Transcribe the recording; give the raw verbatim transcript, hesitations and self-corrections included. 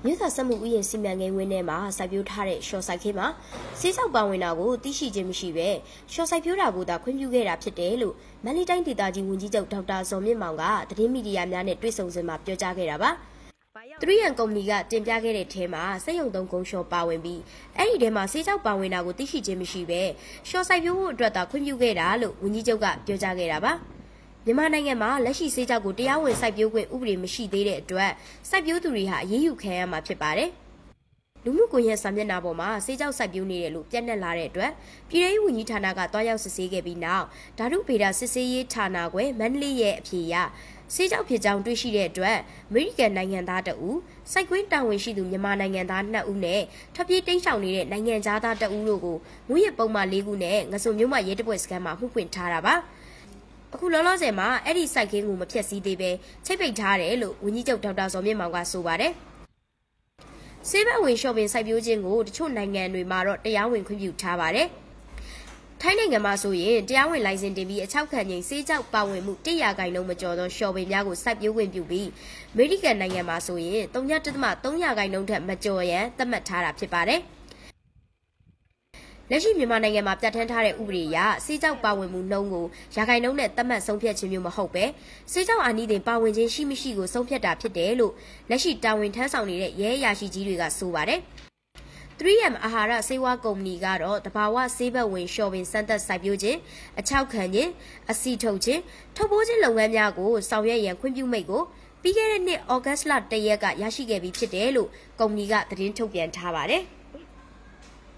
မြို့သားစက်မှုဥယျာဉ်စီမံကိန်းဝင်းထဲမှာစိုက်ပျိုးထားတဲ့ရှော့စိုက်ခင်းမှာဆေးကြောက်ပါဝင်တာကိုသိရှိခြင်းမရှိပဲရှော့စိုက်ပျိုးတာကိုသာခွင့်ပြုခဲ့တာဖြစ်တယ်လို့မန္တလေးတိုင်းဒေသကြီးဝန်ကြီးချုပ်ဒေါက်တာဇော်မြင့်မောင်ကသတင်းမီဒီယာများနဲ့တွေ့ဆုံစဉ်မှာပြောကြားခဲ့တာပါ။three M ကုမ္ပဏီကတင်ပြခဲ့တဲ့ထဲမှာစက်ရုံသုံးကုန်းရှော့ပါဝင်ပြီးအဲ့ဒီထဲမှာဆေးကြောက်ပါဝင်တာကိုသိရှိခြင်းမရှိပဲရှော့စိုက်ပျိုးဖို့အတွက်သာခွင့်ပြုခဲ့တာလို့ဝန်ကြီးချုပ်ကပြောကြားခဲ့တာပါ။မြန်မာနိုင်ငံမှာလက်ရှိဆေးကြောက်ကိုတရားဝင်စိုက်ပျိုးခွင့်ဥပဒေမရှိသေးတဲ့အတွက်စိုက်ပျိုးသူတွေဟာအရေးယူခံရမှာဖြစ်ပါတယ်။လူမှုကွန်ရက်စာမျက်နှာပေါ်မှာဆေးကြောက်စိုက်ပျိုးနေတယ်လို့ပြန့်နှံ့လာတဲ့အတွက်ပြည်ထောင်စုဝန်ကြီးဌာနကတွားရောက်စစ်ဆေးခဲ့ပြီးနောက်ဓာတုဗေဒစစ်ဆေးရေးဌာနခွဲမန္တလေးရဲ့အဖြေအရဆေးကြောက်ဖြစ်ကြောင်းတွေ့ရှိတဲ့အတွက်အမေရိကန်နိုင်ငံသားတဦးစိုက်ကွင်းတာဝန်ရှိသူမြန်မာနိုင်ငံသားနှစ်ဦးနဲ့ထွက်ပြေးတိမ်းရှောင်နေတဲ့နိုင်ငံသားတဦးတို့ကိုငွေရပုံမှန်၄ခုနဲ့ငစုံမြို့မှာရဲတပ်ဖွဲ့စခန်းမှာမှုဖွင့်ထားတာပါ။အခုလောလောဆယ်မှာအဲ့ဒီစိုက်ခင်းကိုမဖြတ်စည်းသေးပဲချိတ်ပိတ်ထားတယ်လို့ဝန်ကြီးချုပ်ဒေါက်တာဇော်မြင့်မောင်ကဆိုပါတယ်။ဆေးဘက်ဝင်ရှော့ပင်စိုက်ပျိုးခြင်းကိုတချို့နိုင်ငံတွေမှာတော့တရားဝင်ခွင့်ပြုထားပါတယ်။ထိုင်းနိုင်ငံမှာဆိုရင်တရားဝင်လိုင်စင်တင်ပြီးအချောက်ခံခြင်းဆေးကြောက်ပါဝင်မှုတရာခိုင်နှုန်းမကျော်သောရှော့ပင်များကိုစိုက်ပျိုးခွင့်ပြုပြီးအမေရိကန်နိုင်ငံမှာဆိုရင်၃.၃ရာခိုင်နှုန်းထက်မကျော်ရန်သတ်မှတ်ထားတာဖြစ်ပါတယ်။လက်ရှိမြန်မာနိုင်ငံမှာပြဋ္ဌာန်းထားတဲ့ဥပဒေအရဆေးကြောက်ပါဝင်မှုနှုန်းကိုရာခိုင်နှုန်းနဲ့သတ်မှတ်ဆုံးဖြတ်ခြင်းမျိုးမဟုတ်ပဲဆေးကြောက်အာနိသင်ပါဝင်ခြင်းရှိမရှိကိုဆုံးဖြတ်တာဖြစ်တယ်လို့လက်ရှိတာဝန်ထမ်းဆောင်နေတဲ့ရဲအရာရှိကြီးတွေကဆိုပါတယ်။ three M အာဟာရဆေးဝါးကုမ္ပဏီကတော့တဘာဝဆေးဘက်ဝင်ရှော့ပင်စမ်းသပ်စိုက်ပျိုးခြင်းအချောက်ခံခြင်းအစီထုတ်ခြင်းထုတ်ပိုးခြင်းလုပ်ငန်းများကိုဆောင်ရွက်ရန်ခွင့်ပြုမိန့်ကိုပြီးခဲ့တဲ့နှစ်ဩဂတ်လ၁ရက်ကရရှိခဲ့ပြီးဖြစ်တယ်လို့ကုမ္ပဏီကသတင်းထုတ်ပြန်ထားပါတယ်။